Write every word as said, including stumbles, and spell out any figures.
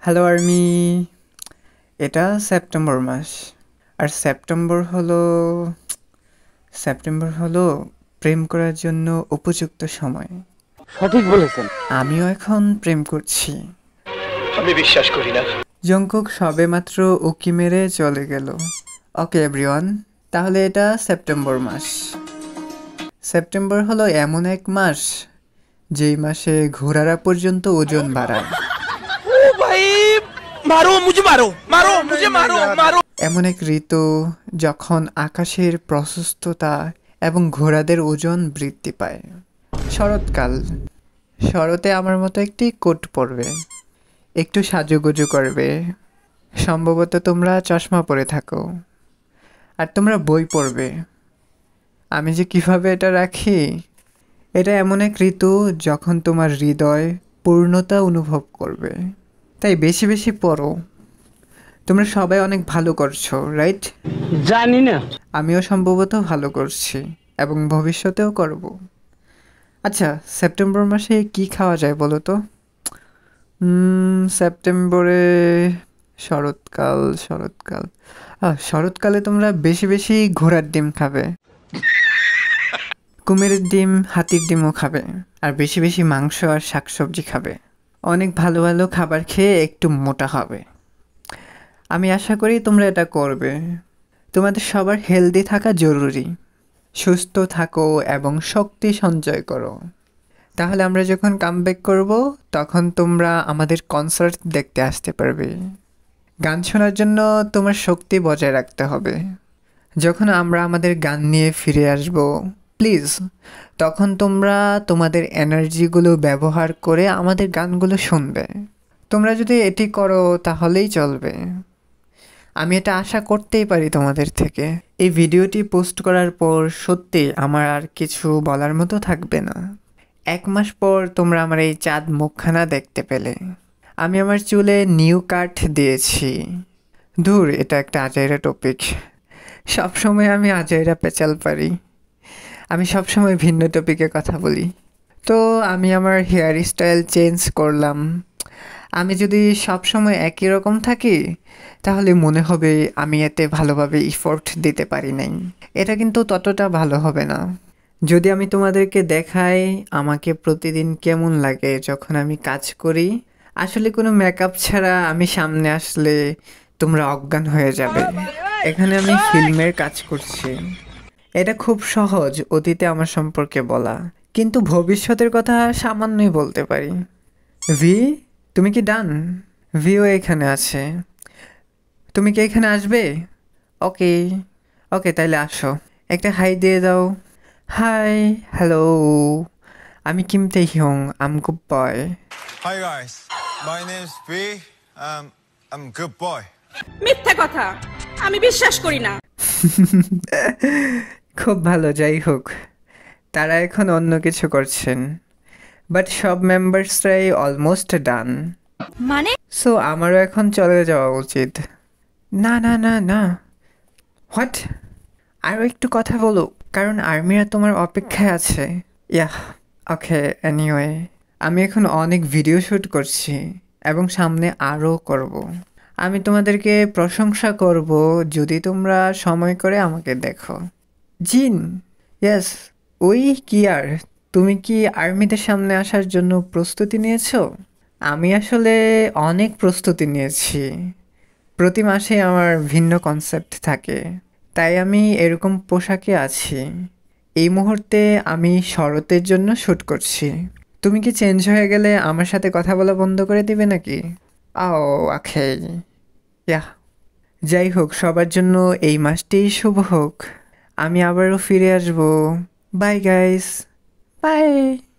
Hello army. এটা September মাস, আর সেপ্টেম্বর হলো সেপ্টেম্বর হলো প্রেম করার জন্য উপযুক্ত সময়। সঠিক বলেছেন। আমিও এখন প্রেম করছি। আমি বিশ্বাস করি না। জঙ্কুক সবেমাত্র উকি মেরে চলে গেল। ওকে এভরিওয়ান, তাহলে এটা সেপ্টেম্বর মাস। সেপ্টেম্বর হলো এমন এক মাস যেই মাসে ঘোড়ারা পর্যন্ত ওজন বাড়ায়। ও ভাই, মারো মুঝে মারো মারো মুঝে মারো মারো। এমন এক ঋতু যখন আকাশের প্রশস্ততা এবং ঘোড়াদের ওজন বৃদ্ধি পায়। শরৎকাল। শরতে আমার মতো একটি কোট পরবে, একটু সাজুগুজু করবে, সম্ভবত তোমরা চশমা পরে থাকো, আর তোমরা বই পড়বে। আমি যে কিভাবে এটা রাখি, এটা এমন এক ঋতু যখন তোমার হৃদয় পূর্ণতা অনুভব করবে। তাই বেশি বেশি পড়ো। তোমরা সবাই অনেক ভালো করছো, রাইট? জানি না। আমিও সম্ভবত ভালো করছি এবং ভবিষ্যতেও করব। আচ্ছা, সেপ্টেম্বর মাসে কি খাওয়া যায় বলো তো? সেপ্টেম্বরে শরৎকাল শরৎকাল আহ, শরৎকালে তোমরা বেশি বেশি ঘোড়ার ডিম খাবে, কুমিরের ডিম, হাতির ডিমও খাবে, আর বেশি বেশি মাংস আর শাকসবজি খাবে। অনেক ভালো ভালো খাবার খেয়ে একটু মোটা হবে। আমি আশা করি তোমরা এটা করবে। তোমাদের সবার হেলদি থাকা জরুরি। সুস্থ থাকো এবং শক্তি সঞ্চয় করো। তাহলে আমরা যখন কামব্যাক করব তখন তোমরা আমাদের কনসার্ট দেখতে আসতে পারবে। গান শোনার জন্য তোমার শক্তি বজায় রাখতে হবে। যখন আমরা আমাদের গান নিয়ে ফিরে আসব, প্লিজ তখন তোমরা তোমাদের এনার্জিগুলো ব্যবহার করে আমাদের গানগুলো শুনবে। তোমরা যদি এটি করো তাহলেই চলবে। আমি এটা আশা করতেই পারি তোমাদের থেকে। এই ভিডিওটি পোস্ট করার পর সত্যি আমার আর কিছু বলার মতো থাকবে না। এক মাস পর তোমরা আমার এই চাঁদ মুখখানা দেখতে পেলে। আমি আমার চুলে নিউ কাট দিয়েছি। ধুর, এটা একটা আজাইরা টপিক। সবসময় আমি আজাইরা পেঁচাল পারি। আমি সবসময় ভিন্ন টপিকে কথা বলি। তো আমি আমার হেয়ার স্টাইল চেঞ্জ করলাম। আমি যদি সবসময় একই রকম থাকি তাহলে মনে হবে আমি এতে ভালোভাবে ইফোর্ট দিতে পারি নাই। এটা কিন্তু ততটা ভালো হবে না। যদি আমি তোমাদেরকে দেখাই আমাকে প্রতিদিন কেমন লাগে যখন আমি কাজ করি, আসলে কোনো মেকআপ ছাড়া আমি সামনে আসলে তোমরা অজ্ঞান হয়ে যাবে। এখানে আমি ফিল্মের কাজ করছি। এটা খুব সহজ অতীতে আমার সম্পর্কে বলা, কিন্তু ভবিষ্যতের কথা সামান্যই বলতে পারি। ভি, তুমি কি ডান? ভিও এখানে আছে। তুমি কি এখানে আসবে? ওকে ওকে, তাইলে আসো, একটা হাই দিয়ে দাও। হাই, হ্যালো, আমি Kim Taehyung, I'm good boy. Hi guys, my name is B. Um, I'm good boy. মিথ্যা কথা, আমি বিশ্বাস করি না। খুব ভালো, যাই হোক, তারা এখন অন্য কিছু করছেন, বাট সব মেম্বার্সরাই অলমোস্ট ডান। মানে? সো আমারও এখন চলে যাওয়া উচিত। না না না না, হোয়াট? আরও একটু কথা বলো, কারণ আর্মিরা তোমার অপেক্ষায় আছে। ইয়াহ, ওকে, এনিওয়ে, আমি এখন অনেক ভিডিও শ্যুট করছি এবং সামনে আরও করব। আমি তোমাদেরকে প্রশংসা করব যদি তোমরা সময় করে আমাকে দেখো। জিন, ইয়েস, ওই কি আর, তুমি কি আর্মিতে সামনে আসার জন্য প্রস্তুতি নিয়েছো? আমি আসলে অনেক প্রস্তুতি নিয়েছি। প্রতি মাসে আমার ভিন্ন কনসেপ্ট থাকে, তাই আমি এরকম পোশাকে আছি। এই মুহূর্তে আমি শরতের জন্য শ্যুট করছি। তুমি কি চেঞ্জ হয়ে গেলে আমার সাথে কথা বলা বন্ধ করে দিবে নাকি? আও আখে, ইয়া, যাই হোক, সবার জন্য এই মাসটিই শুভ হোক। আমি আবারও ফিরে আসবো। Bye guys, by.